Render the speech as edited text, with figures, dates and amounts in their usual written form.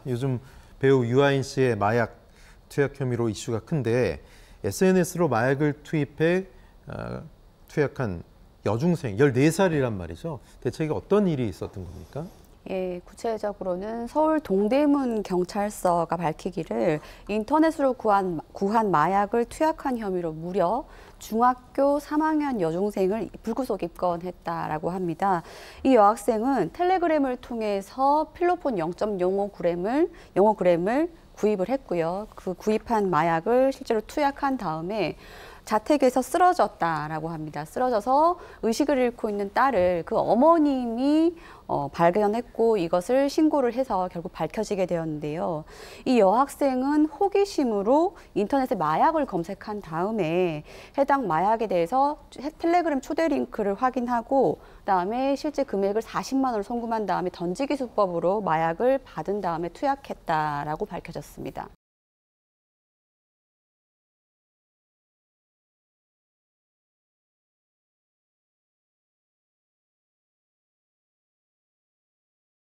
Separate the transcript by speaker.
Speaker 1: 요즘 배우 유아인 씨의 마약 투약 혐의로 이슈가 큰데 SNS로 마약을 투입해 투약한 여중생 14살이란 말이죠. 대체 이게 어떤 일이 있었던 겁니까?
Speaker 2: 예, 구체적으로는 서울 동대문 경찰서가 밝히기를 인터넷으로 구한 마약을 투약한 혐의로 무려 중학교 3학년 여중생을 불구속 입건했다라고 합니다. 이 여학생은 텔레그램을 통해서 필로폰 0.05g을 구입을 했고요. 그 구입한 마약을 실제로 투약한 다음에 자택에서 쓰러졌다라고 합니다. 쓰러져서 의식을 잃고 있는 딸을 그 어머님이 발견했고 이것을 신고를 해서 결국 밝혀지게 되었는데요. 이 여학생은 호기심으로 인터넷에 마약을 검색한 다음에 해당 마약에 대해서 텔레그램 초대 링크를 확인하고 그다음에 실제 금액을 40만 원을 송금한 다음에 던지기 수법으로 마약을 받은 다음에 투약했다라고 밝혀졌습니다.